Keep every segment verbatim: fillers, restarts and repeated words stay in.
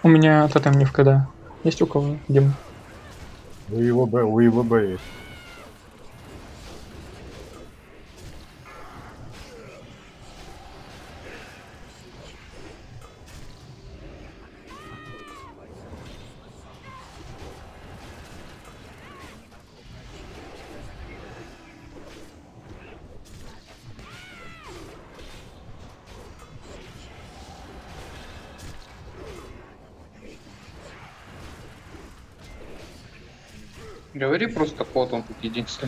У меня тотем не в КД. Есть у кого? Дим? У его Б, у его Б есть. Говори просто код, он тут единственный.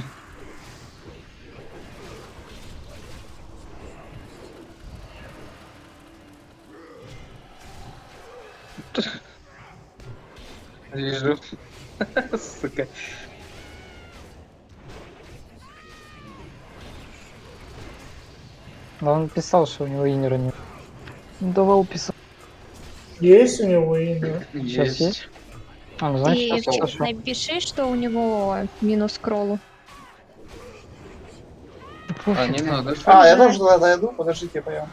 Вижу. Сука. Да он писал, что у него инера нет. Давал писать. Есть у него инер? Сейчас есть? А, ну Ты значит, сейчас хорошо. напиши, что у него минус кроллу. А, не надо. А, я тоже туда дойду, подождите, я поем.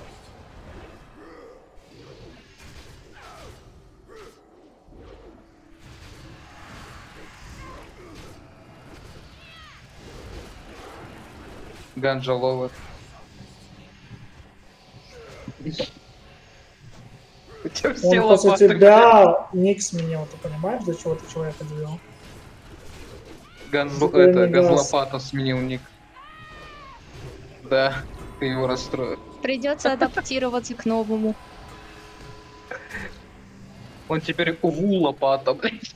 Ганджа ловер. У тебя все Он после лопаты. тебя ник сменил, ты понимаешь, для чего ты человека довел? Ган... Такой Это, не газ. Газлопата сменил ник. Да, ты его расстроил. Придется адаптироваться к новому. Он теперь угу лопата, блядь.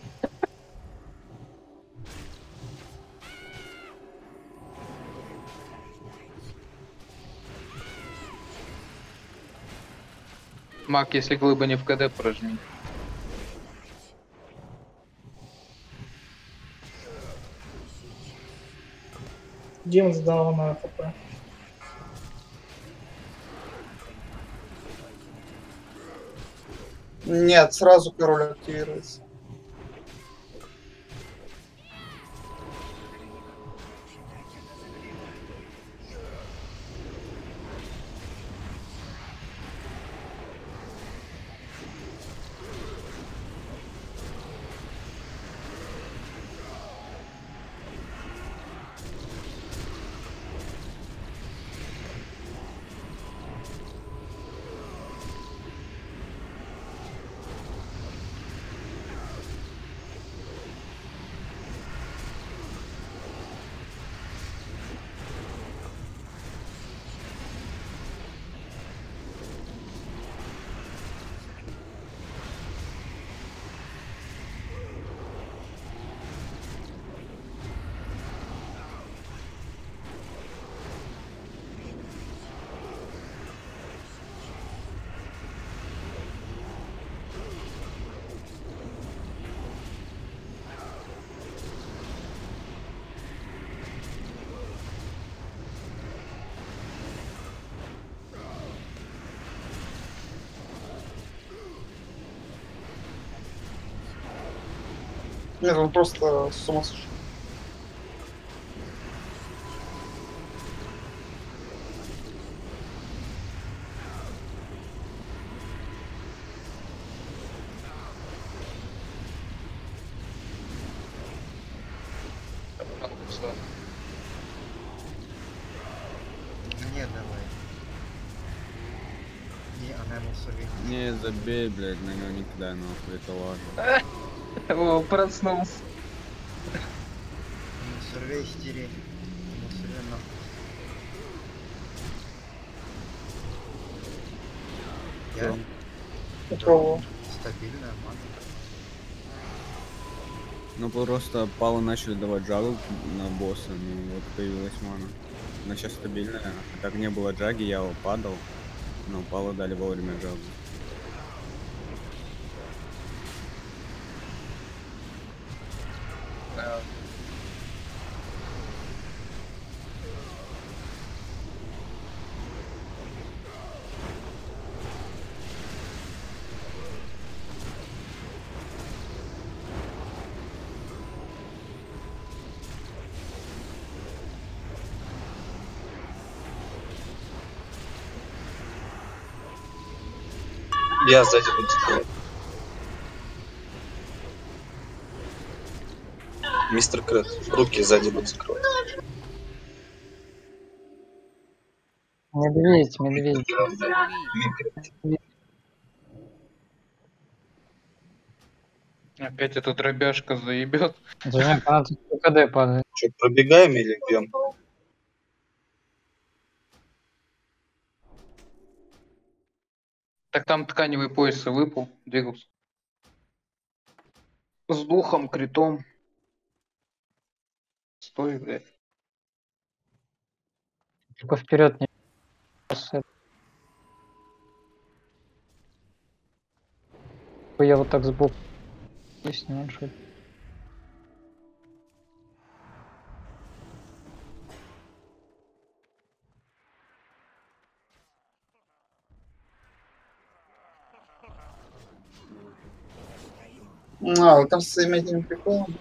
Мак, если глыба не в КД, прожми. Дим сдал на АПП. Нет, сразу король активируется. Нет, он просто с ума сошел. Мне давай. Не, она ему совет. Не, забей, блядь, на него никогда нахуй, это ладно. О, проснулся. Сорвей стереть. Ему совет нахуй. Я? Попробовал. Стабильная мана. Ну просто Пала начали давать джагл на босса, ну вот появилась мана. Она сейчас стабильная, а так не было джаги, я падал, но Пала дали вовремя джагу. Я сзади буду. Мистер Крет, руки сзади будут закрывать. Медведь, медведь. Опять эта дробяшка заебет. Женек, она тут КД падает. Что, пробегаем или бьем? Так там тканевый пояс и выпал, двигался. С духом, критом. Стой, блядь. Только вперед не. Я вот так сбоку. Если не ошибаюсь. А, там с своим этим приколом.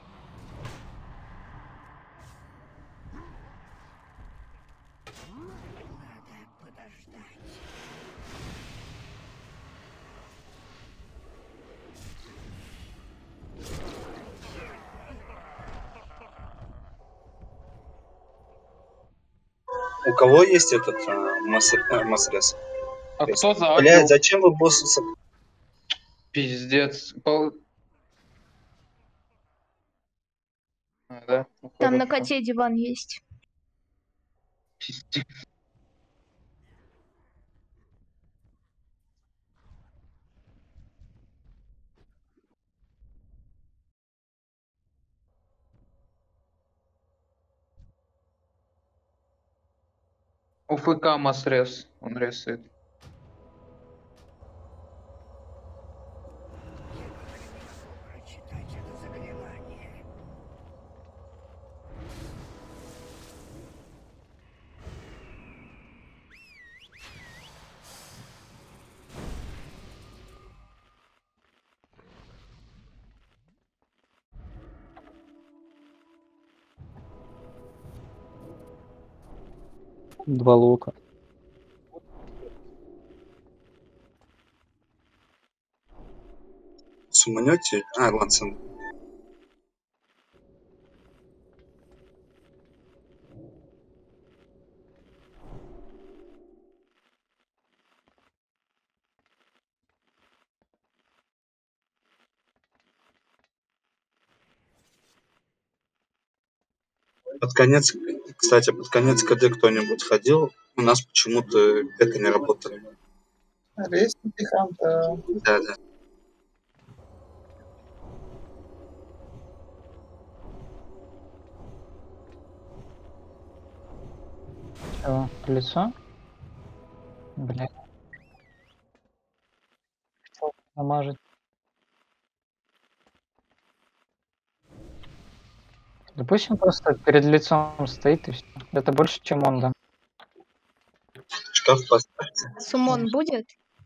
У кого есть этот а, масс- а, массрез? А кто за Блядь, зачем вы босса... с- Пиздец. Пол- А, да? Ну, Там на хорошо. коте диван есть. Пиздец. У ФК Масрез. Он ресает. Два лука. Суманете? А, ладно, сам. Под конец, кстати, под конец КД кто-нибудь ходил? У нас почему-то это не работает. Резники ханта. Да, да. Чего? Лицо? Блядь. Хотел намажить. Допустим, просто перед лицом стоит и все. Это больше, чем он, да. Шкаф поставьте. Сумон будет?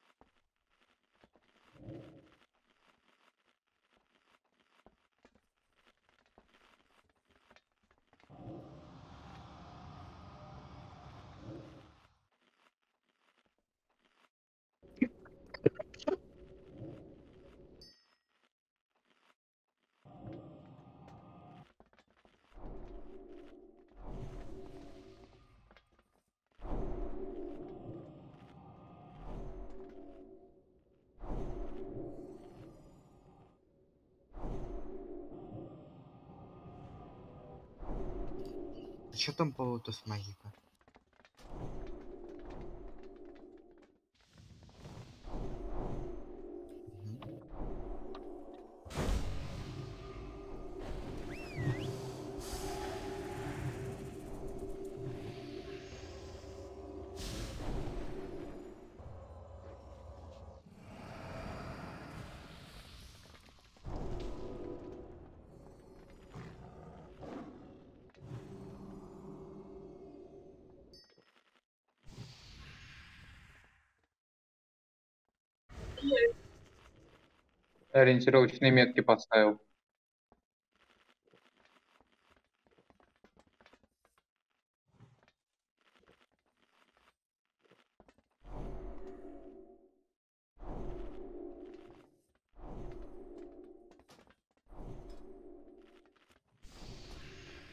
Что там по лотос магика? Ориентировочные метки поставил.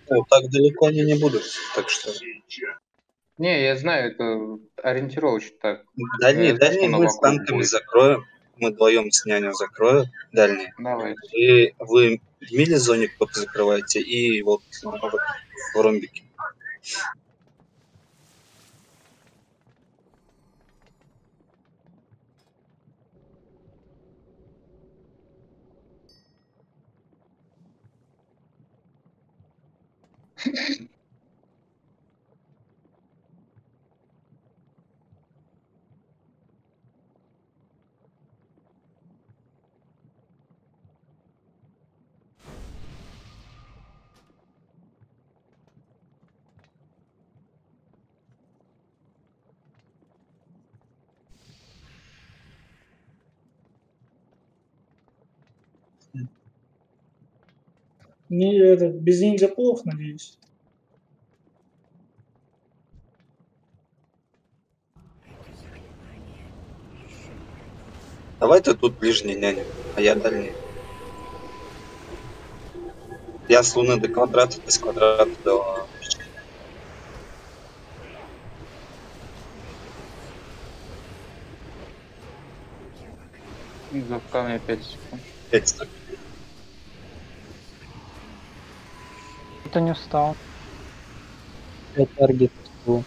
Ну, так далеко они не будут, так что... Не, я знаю, это ориентировочно так. Дальние, Я знаю, что дальние оно мы с вокруг танками будет. закроем. Мы вдвоем с няней закроем дальние. Давайте. И вы в мили-зоне только закрываете, и вот в ромбике. Не, этот, без ниндзя плохо, надеюсь. Давай ты тут ближний няня, а я дальний. Я с луны до квадрата, ты с квадрата до... За камня пять секунд. пять секунд. Кто не встал. пять таргет был.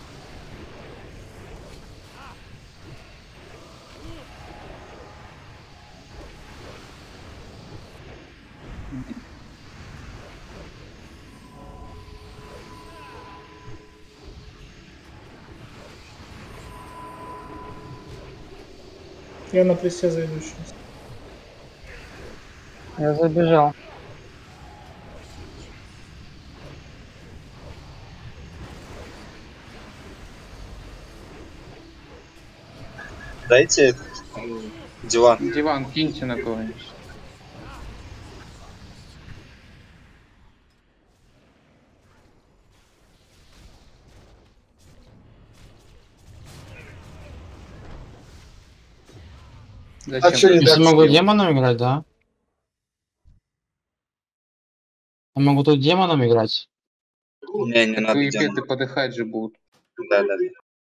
Я на плесе зайду сейчас. Я забежал. Дайте этот, м, диван. Диван киньте на кого-нибудь. А что не Если так могу сделал? демоном играть, да? Я могу тут демоном играть. Не, не надо Твои демона. петы подыхать же будут. Да, да, да.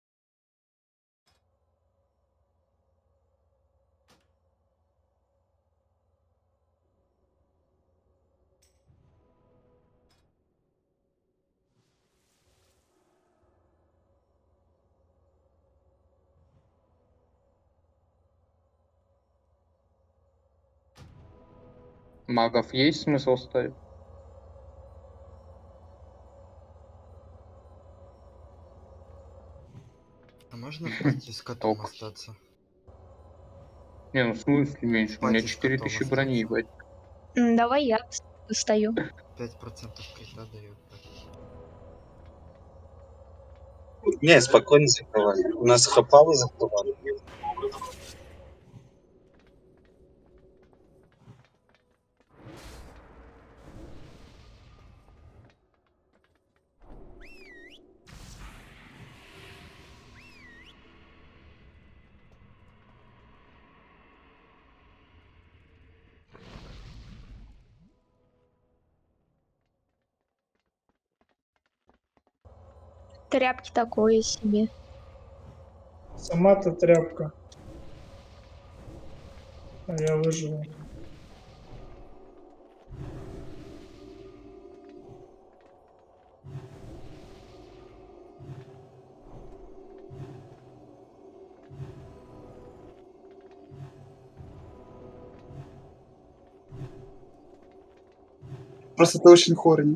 Магов есть смысл ставить? А можно пойти с котом Ок. остаться? Не, ну в смысле меньше? У меня Хватит четыре потом тысячи брони, остаться. ебать. М, Давай я достаю. пять процентов крита дает. Не, спокойно закрывай. У нас хапалы закрывали. Тряпки такое себе. Сама-то тряпка. А я выживу. Просто ты очень хорни.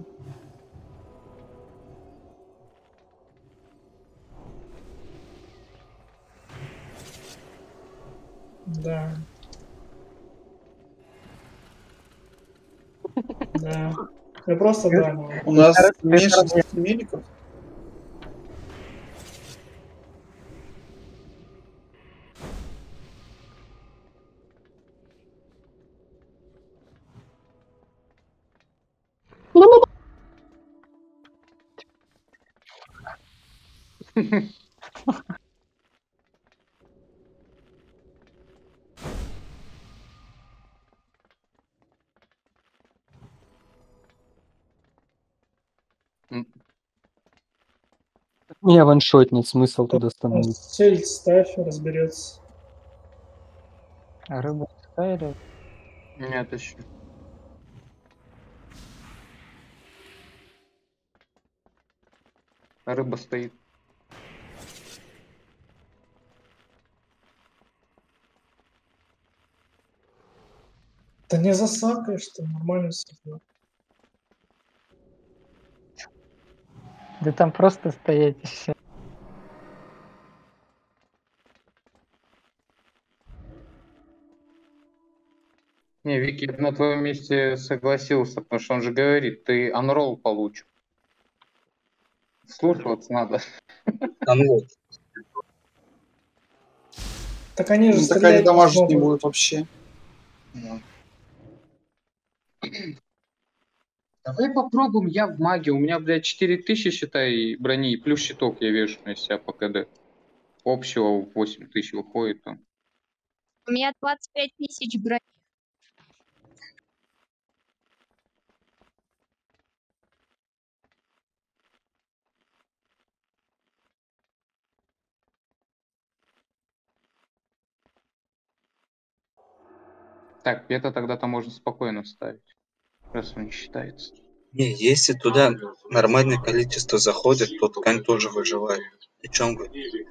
Да. Да. Я просто да. ну. У нас меньше десяти миликов. Не, ваншотнить, смысл туда становиться. Сельдь ставь, разберется. А рыбу ставили? Нет, еще. Рыба стоит. Да не засакаешь ты, нормально все. Да там просто стоять и все. Не, Вики, я бы на твоем месте согласился, потому что он же говорит, ты анролл получишь. Слушаться надо. Unlock. Так они же Ну, так они стрелять дамажить не смогут. будут вообще. Давай попробуем, я в маге. У меня, блядь, четыре тысячи, считай, брони, и плюс щиток я вешу на себя по КД. Общего восемь тысяч выходит там. У меня двадцать пять тысяч брони. Так, это тогда-то можно спокойно ставить, раз он не считается. Не, если туда нормальное количество заходит, то ткань тоже выживает. О чем вы?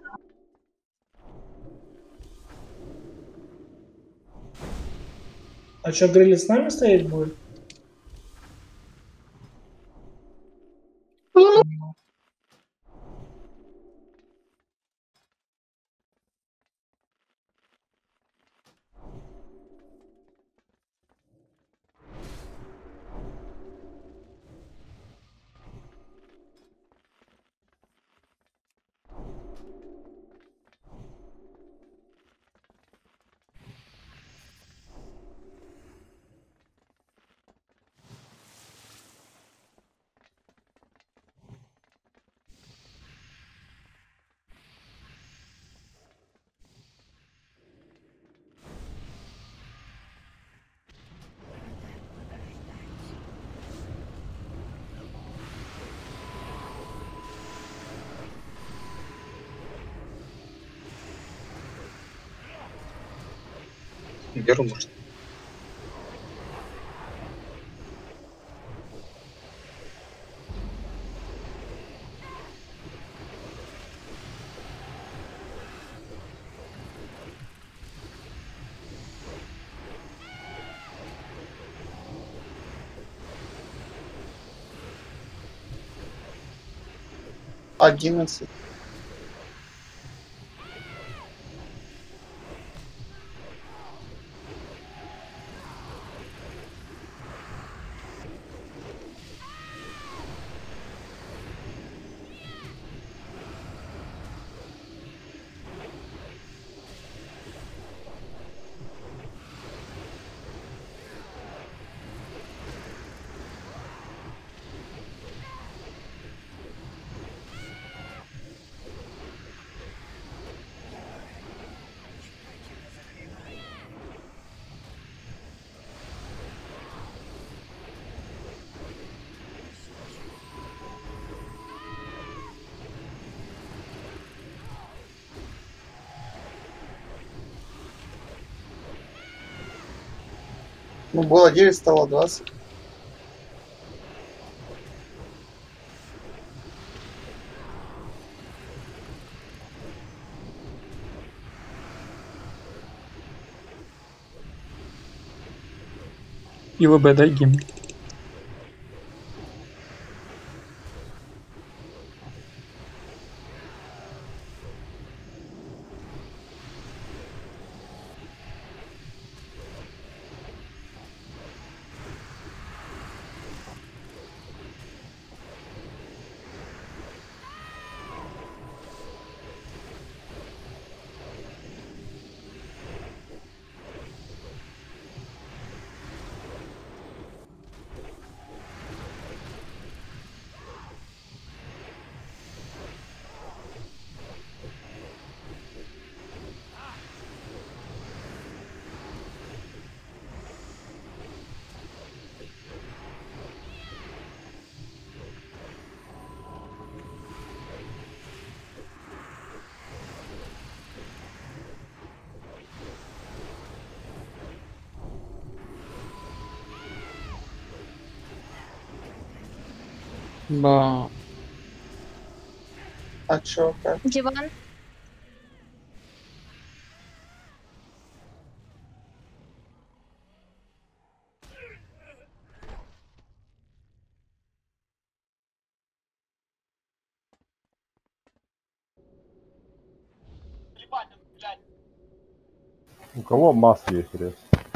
А что, Грилли с нами стоять будет? Беру, может. одиннадцать. Ну, было девять, стало двадцать. И ВБ дай гимн. Ба. А чё, как? Диван. У кого масс есть, рез?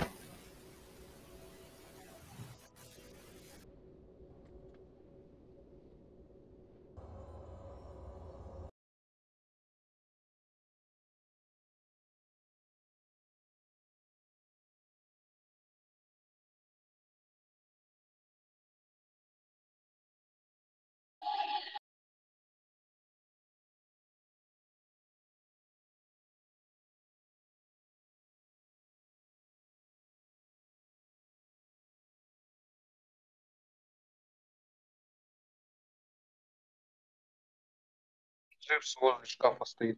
Дживс возле шкафа стоит.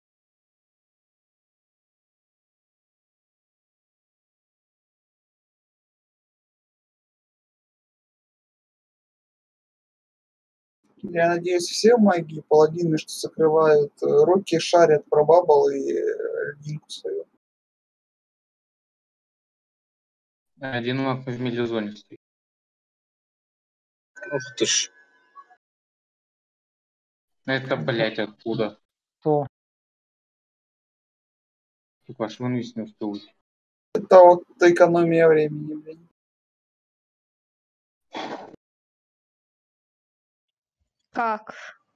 Я надеюсь, все маги и паладины, что закрывают э, руки, шарят про бабл и э, льдинку свою. Один маг в милизоне стоит. Ух ты ж. Это, блядь, откуда? Кто? Типа, аж вниз не успел уйти. Это вот экономия времени, блин. Как?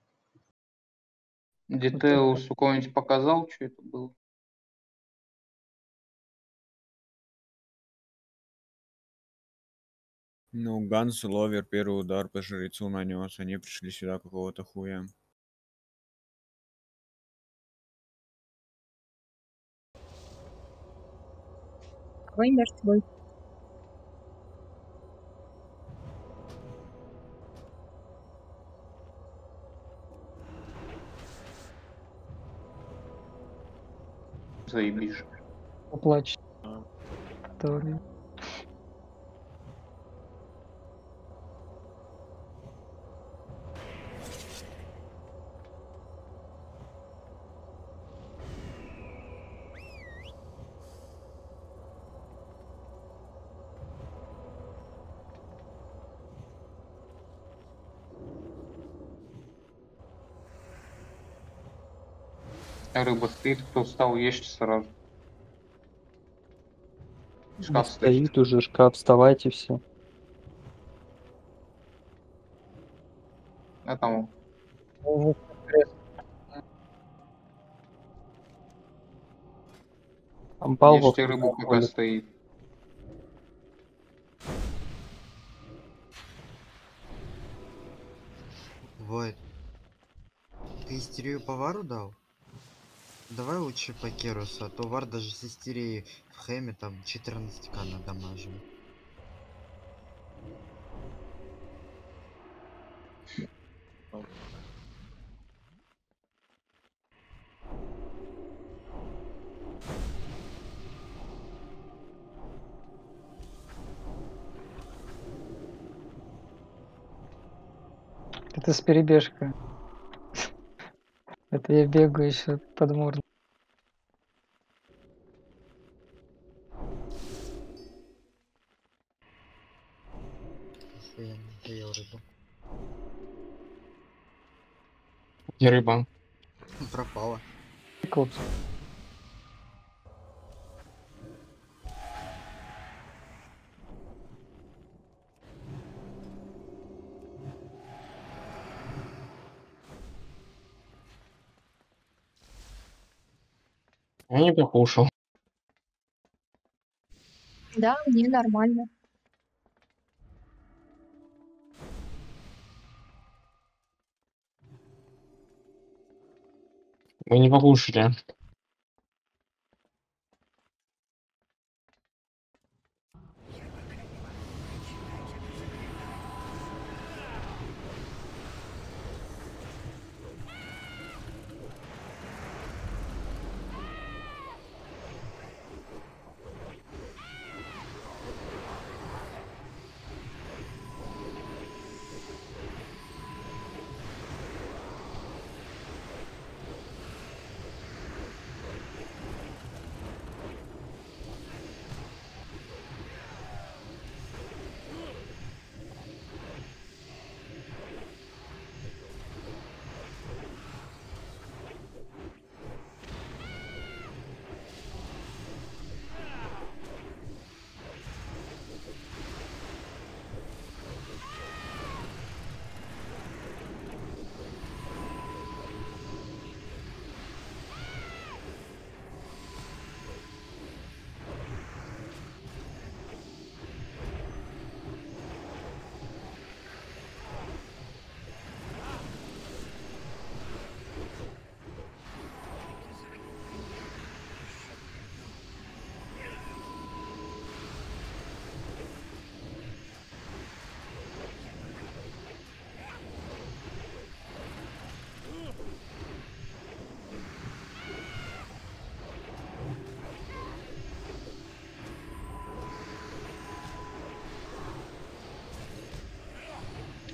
Детейлс у кого-нибудь показал, что это было? Ну, Ганс Ловер первый удар по жрецу нанес. Они пришли сюда какого-то хуя. Вы мертвы. Заебишь. Поплачь. Который. Рыба стоит, кто встал, ешьте сразу. Да Шкаф стоит. стоит уже шкаф, вставайте все. А там Ого, крест. Там Павлов ешьте рыбу, пока ходит. стоит. Вот. Ты истерию по вару дал? Давай лучше по Керусу, а то вар даже с истерией в хэме там четырнадцать ка надамажим. Это с перебежкой. Это я бегаю еще под морду. Я не доел рыбу. Где рыба? Пропала. Кот. Я не покушал. Да, мне нормально. Вы не покушали.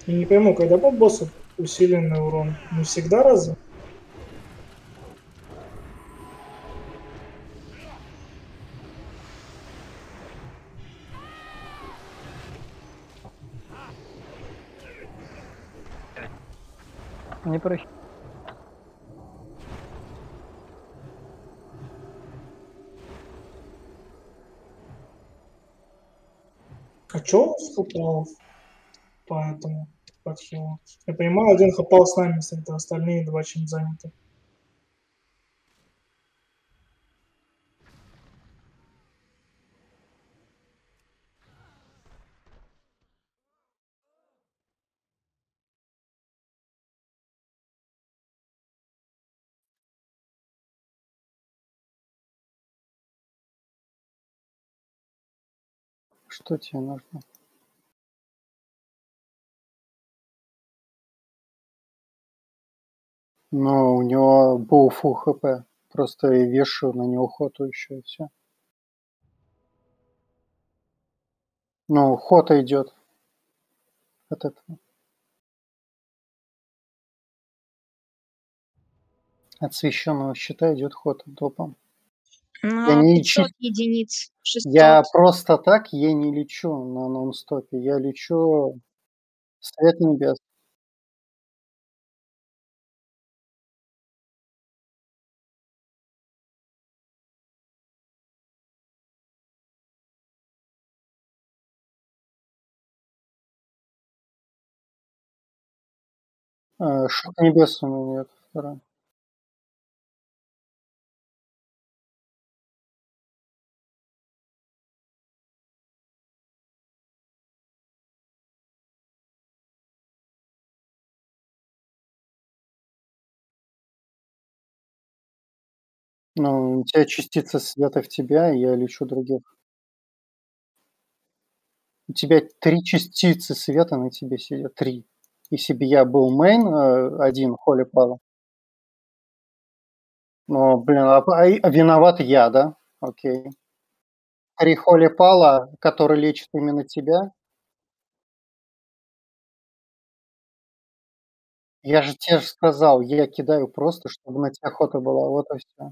Я не пойму, когда по боссу усиленный урон? Не всегда разве? Не прощай. А чё он хапал? Поэтому подхилу. Я понимаю, один хапал с нами, кстати, остальные два чем заняты. Что тебе нужно? Ну, у него был фул хп. Просто я вешаю на него хоту еще и все. Ну, хота идет от этого. От священного щита идет ход топом. Я Ну, не пятьсот лечу. единиц, Я шестьсот. просто так я не лечу на нон-стопе. Я лечу свет небес. А, Шут небес у меня нет. Второй. Ну, у тебя частица света в тебя, и я лечу других. У тебя три частицы света на тебе сидят. три. Если бы я был мейн, э, один Holy Pala. Ну, блин, а, а, а виноват я, да? Окей. три Holy Pala, который лечит именно тебя. Я же тебе же сказал, я кидаю просто, чтобы на тебя охота была. Вот и все.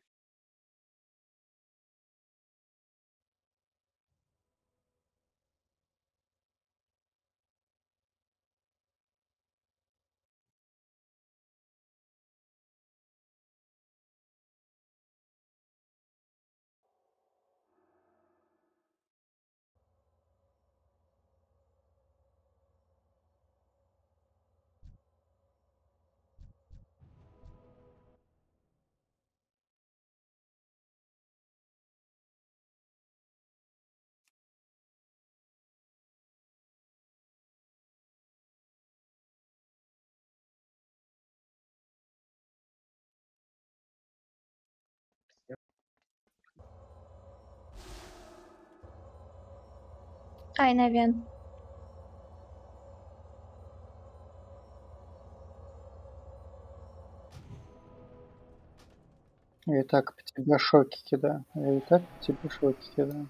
Ай, навен. Я и так по тебе шоки кидаю. Я и так по тебе шоки кидаю.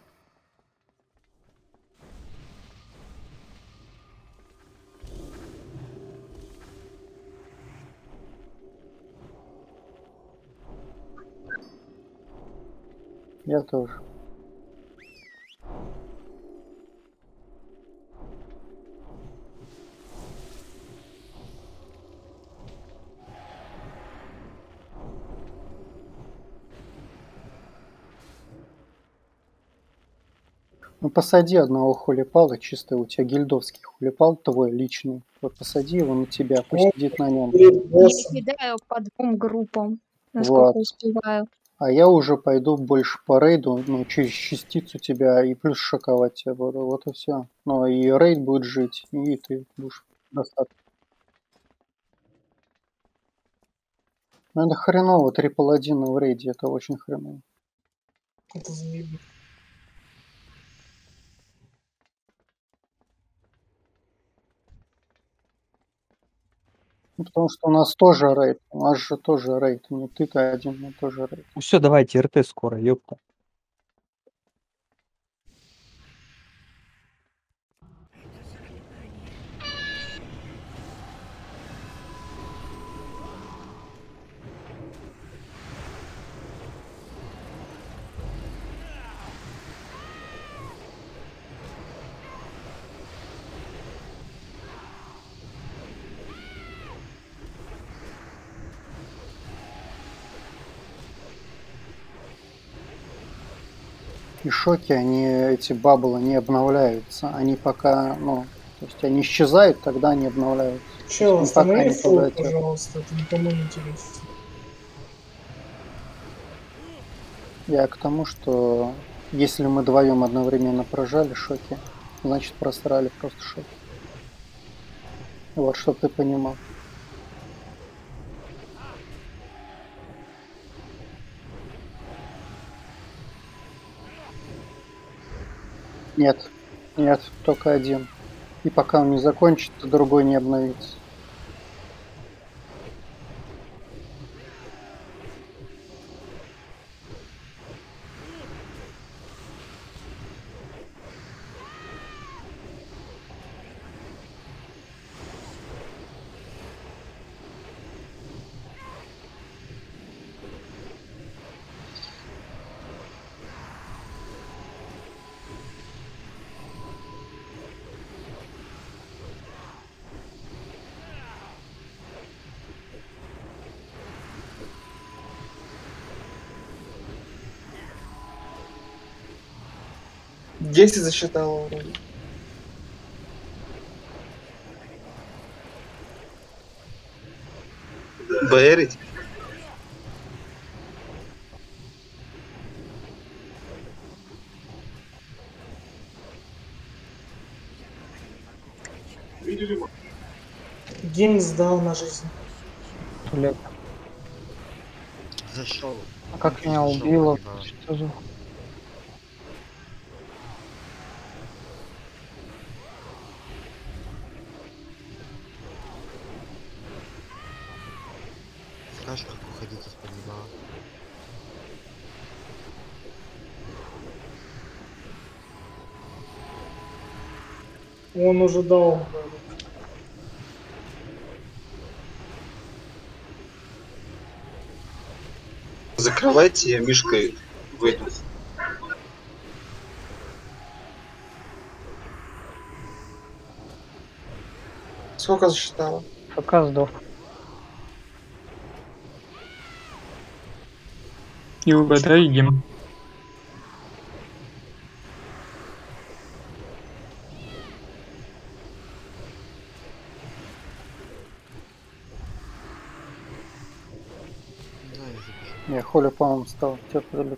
Я тоже. Ну, посади одного хулипала, чисто у тебя гильдовский хулипал, твой личный. Вот посади его на тебя, пусть Он сидит на нем. перед Я боссом. кидаю по двум группам, насколько Вот. успеваю. А я уже пойду больше по рейду, ну, через частицу тебя и плюс шоковать тебя буду. Вот и все. Ну, и рейд будет жить, и ты будешь достаточно. Ну, это хреново, три паладина в рейде, это очень хреново. Это заебись. Ну, потому что у нас тоже рейд. У нас же тоже рейд. Не ты-то один, но тоже рейд. Ну все, давайте, РТ скоро, ёпта. И шоки, они, эти баблы не обновляются. Они пока, ну, то есть они исчезают, тогда они обновляются. То есть Чел, они пока останови не фул, подойдет. пожалуйста, это никому не интересно. Я к тому, что если мы вдвоем одновременно прожали шоки, значит просрали просто шоки. Вот, чтоб ты понимал. Нет, нет, только один. И пока он не закончится, другой не обновится. десять засчитала вроде. Бэрить? Гимн сдал на жизнь. Блядь. Зашел. А как Ничего, меня зашел, убило? погибало. Что за... Скажешь, как уходить из-под ебала. Он уже дал. Закрывайте, я мишкой выйду. Сколько засчитала? Пока сдох. И угадай гимн. Да, я запишу. Я Холя, по-моему, стал. Тебя прилетел.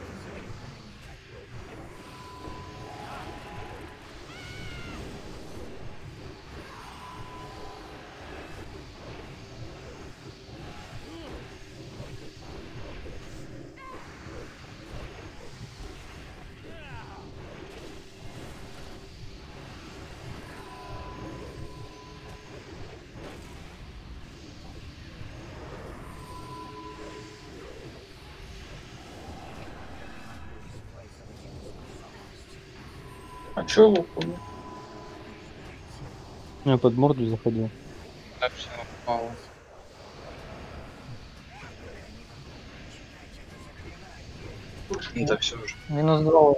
А чё луковый? Я под морду заходил. Так все упало. Да все уже. Минус два.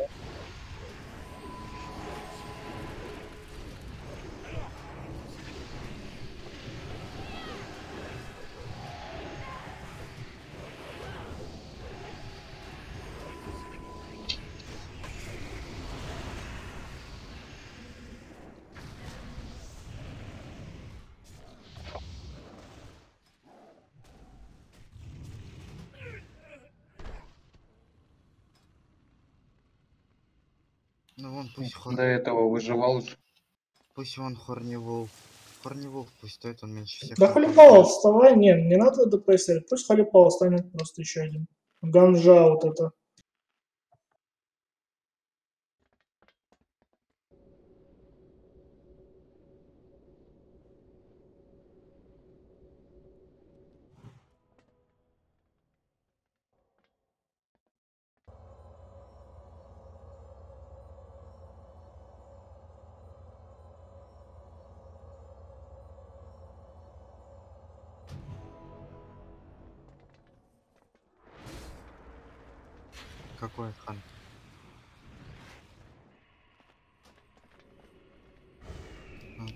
Ну вон пусть хор... До этого выживал же. Пусть вон Хорни Волк. Хорни Волк пусть стоит, он меньше всех. Да там Халипал, побежит. вставай, не, не надо ДПСить, пусть Халипал станет просто еще один. Ганжа вот это. Какой хан? А.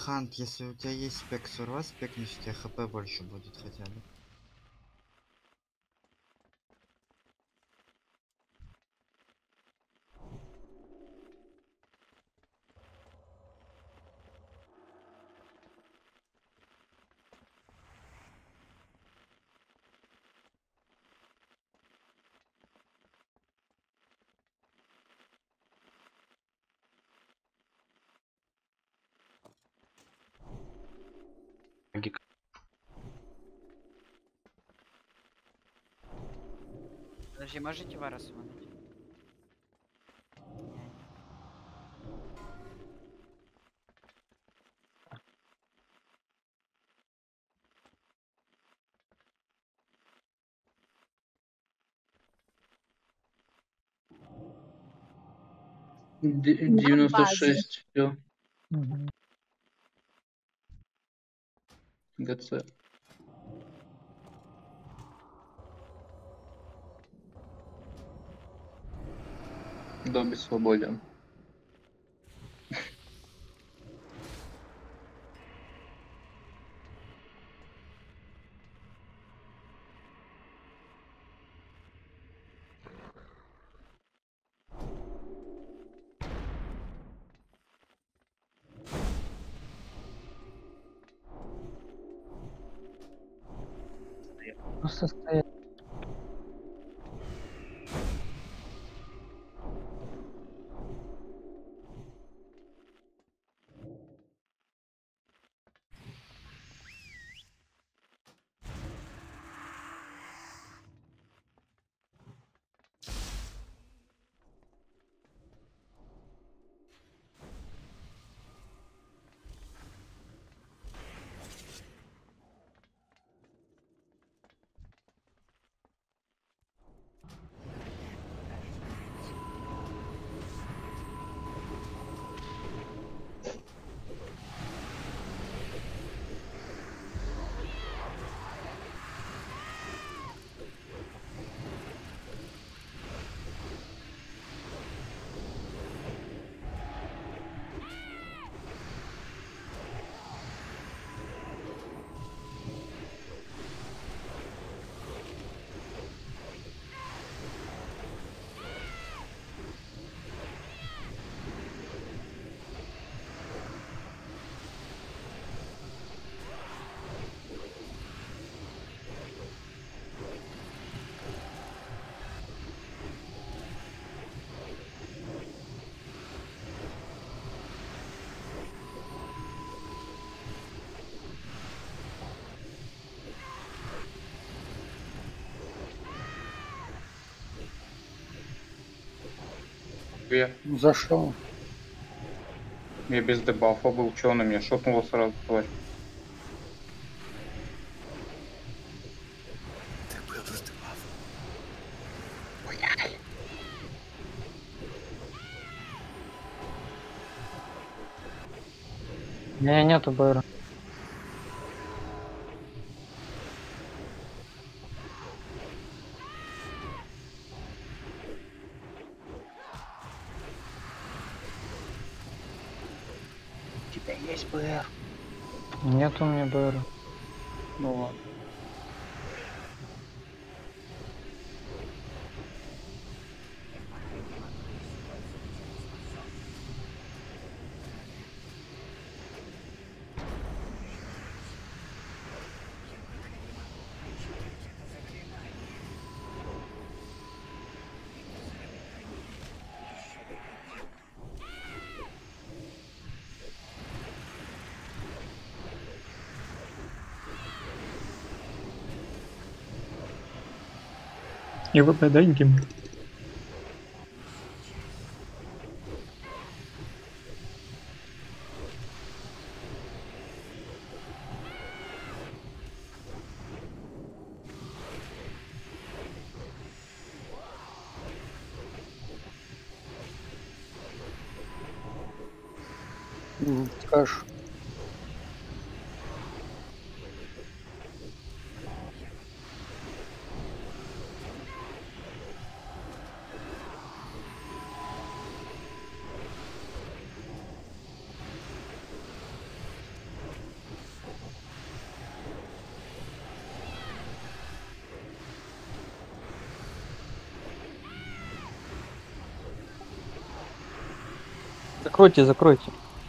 Хант, если у тебя есть спек сурва, спекнешь, у тебя хп больше будет хотя бы. Подожди, можете Вара смануть? Д- На девяносто базе. шесть, все, Мгм. ГЦ. Добби свободен. Просто стоять. Я, За что? я без дебафа был, что он на меня шотнуло сразу, тварь. У меня нету БР. У тебя есть БР? Нет у меня БР. Ну ладно. И ВП дай гим. М, Скажешь. Закройте, закройте.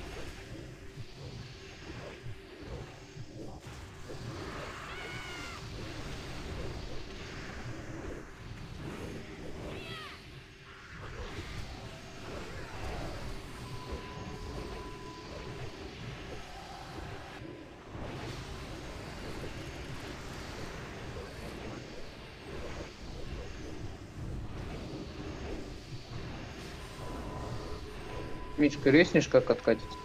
Мишка, резнишь, как откатится?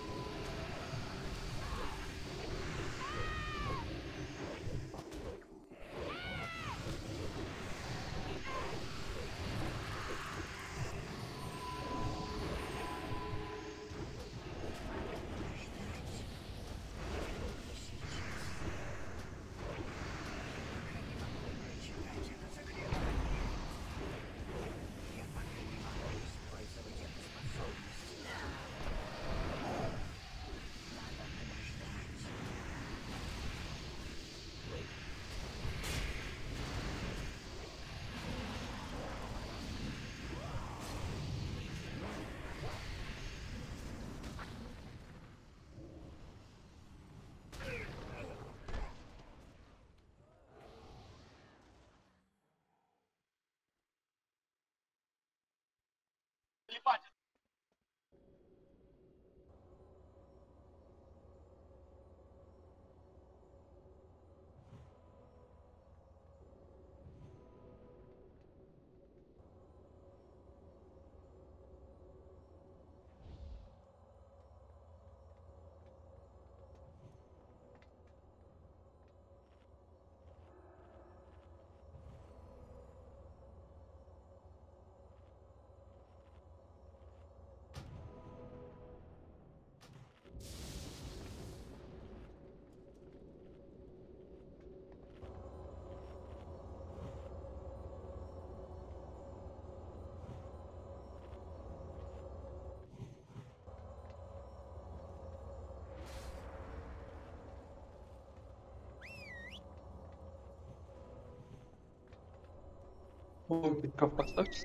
Ой, Петров, поставьте.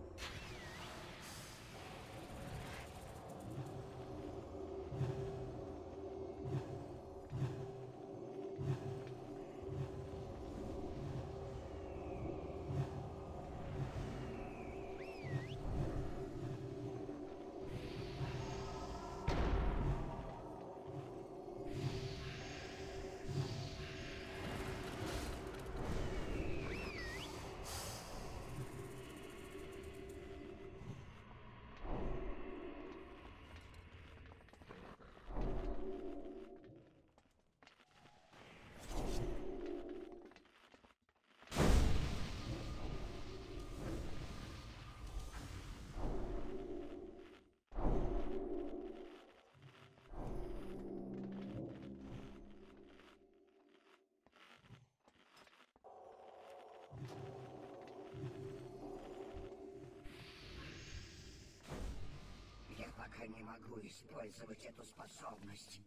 Я пока не могу использовать эту способность.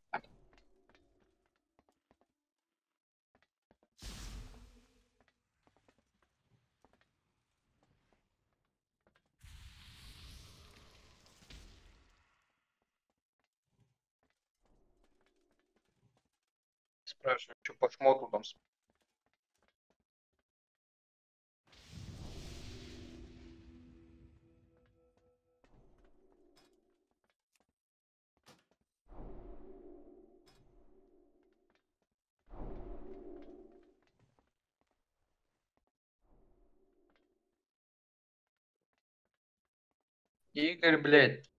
Спрашиваю, что по шмоту там. Игорь, блядь.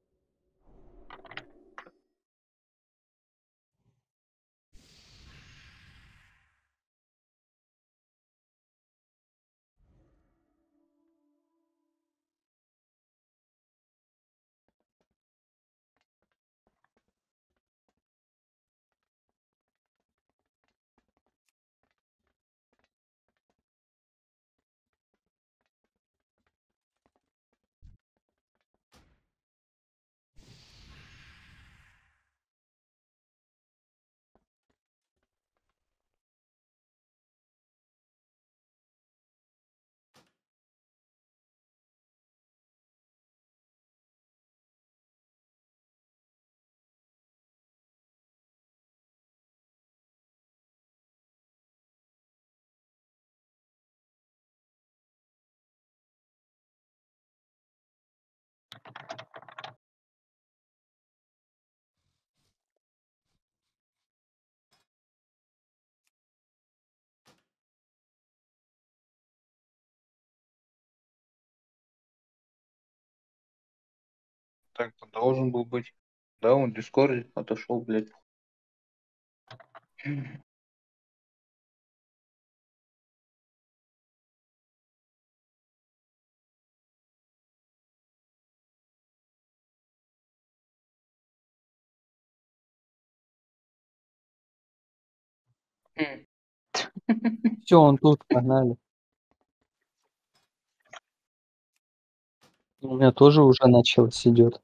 так должен был быть. Да, он в Дискорде отошел, блядь. Все, он тут, погнали. У меня тоже уже началось идет.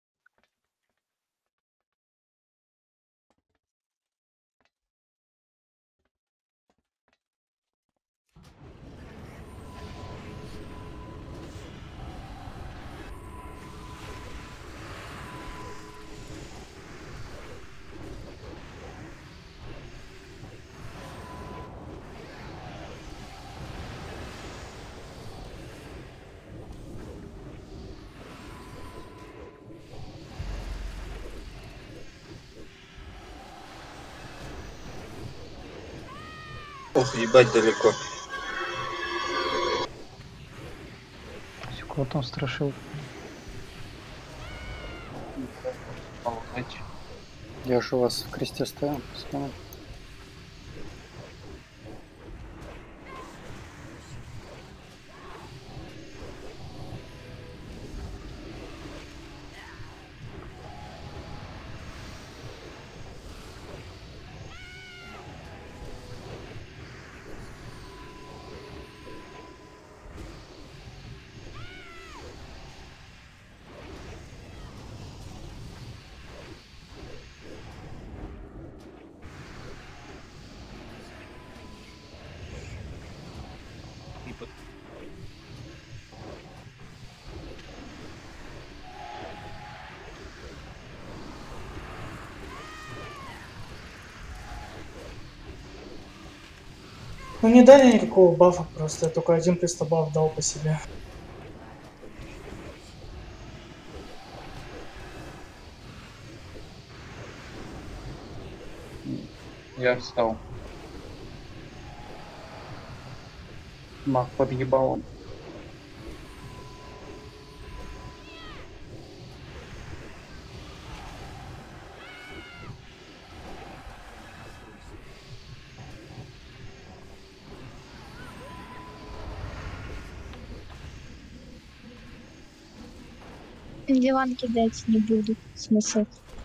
Ох, ебать далеко. Кого там страшил? Я же вас в кресте ставил, пацаны. Ну не дали никакого бафа просто, я только один пристабаф дал по себе. Я встал. Мах подъебал он. Диван кидать не буду. Смысл.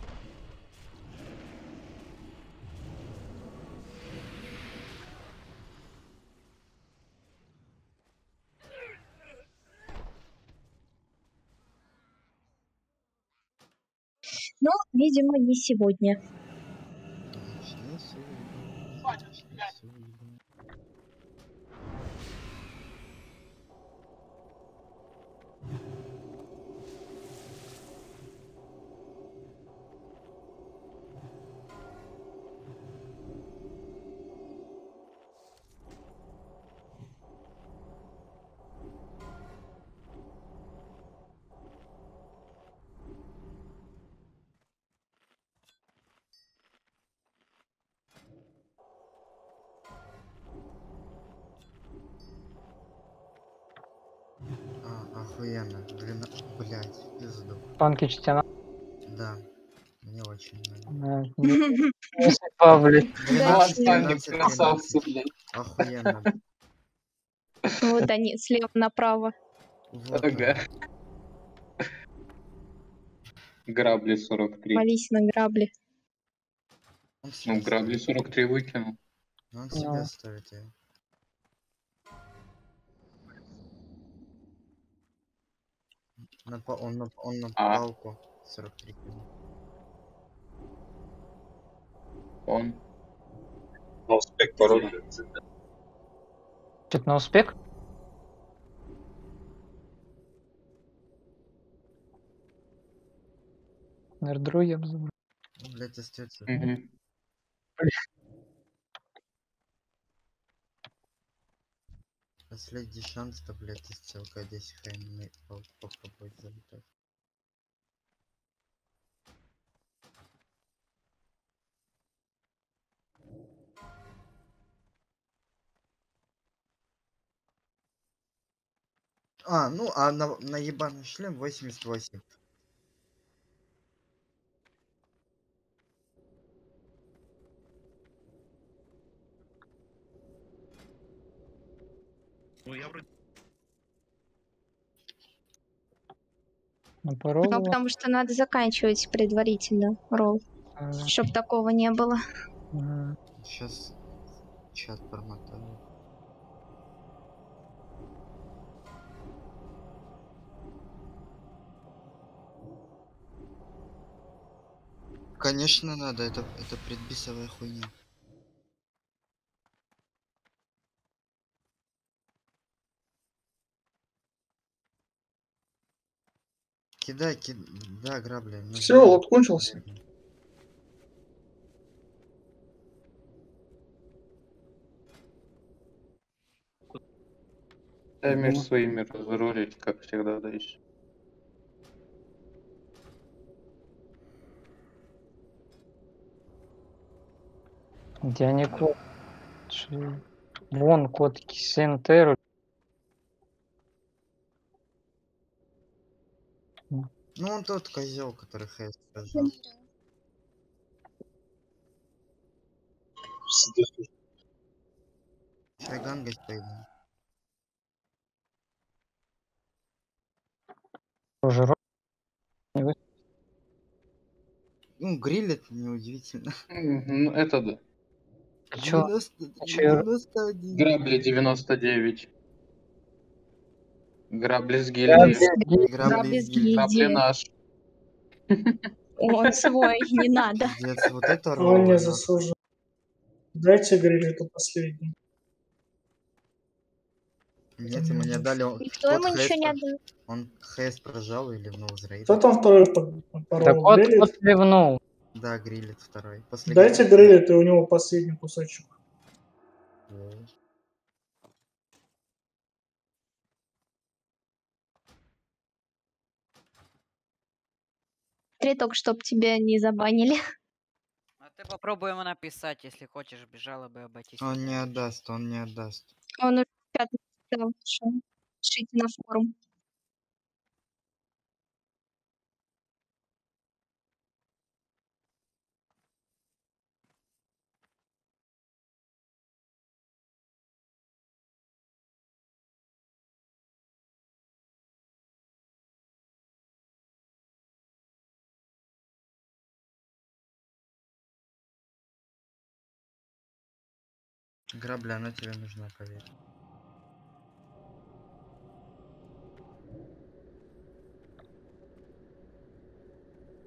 Ну, видимо, не сегодня. А, охуенно. Длина... Блять, пизду. Танки стена. Да. Мне очень нравится. Да, не- не судьба, блядь. двенадцать, Удачи. двенадцать, Красавцы, тринадцать. блядь. Охуенно. Вот они, слева направо. Вот Ага. он. Грабли сорок три. Молись на грабли. Он себе Ну, грабли ставит. сорок три выкинул. Он Ну. себе ставит ее. На, па- он, на, он на А. палку сорок три кинул. Он. На успех пароль. Что-то на успех? Нердру я бы забыл. Ну, блять, остается. Мгм. Последний шанс-то, блять, из целка десять хрен попробовать залетать. А, ну, а на, на ебаный шлем восемьдесят восемь. Ну я вроде... Ну, Ну, попробовал. потому что надо заканчивать предварительно ролл, Ага. чтоб такого не было. Ага. Сейчас чат промотаю. Конечно надо, это, это предбисовая хуйня. Кидай, кидай, да, грабли. нужно. Все, лот кончился. Да, между своими разрулить, как всегда, дальше. Где они код? Чи- Вон код Кисентеру. Ну он тот козел, который хэс сказал. Фрагангой стоит. Уже ро- не вы- Ну, грилит, неудивительно. Мгм, Ну, это да. Ты чё? девяносто, Ты чё? девяносто один. Грабли девяносто девять. Грабли с Грабли гильдии. с гильдии. Грабли из гильдии. Грабли наш. Он свой, не надо. Пиздец, вот это Он роллы, не нахуй. заслужил. Дайте Грилету последний. Нет, ему не отдали. Он, Никто кот ему ничего хэс не про- отдал. Он хэс прожал и ливнул из рейда. Кто там второй по, по Да роллу? код Грилет? код ливнул. Да, грилит второй. После Дайте грилита- Грилету, и у него последний кусочек. Во. Смотри, только чтоб тебя не забанили. А ты попробуй ему написать, если хочешь, без жалобы обойтись. Он не отдаст, он не отдаст. Он уже чат написал, что пишите на форум. Грабля, она тебе нужна, поверь.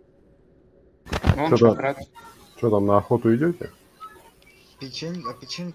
Он Что Шахрат. там, что там, на охоту идете? Печень, а печень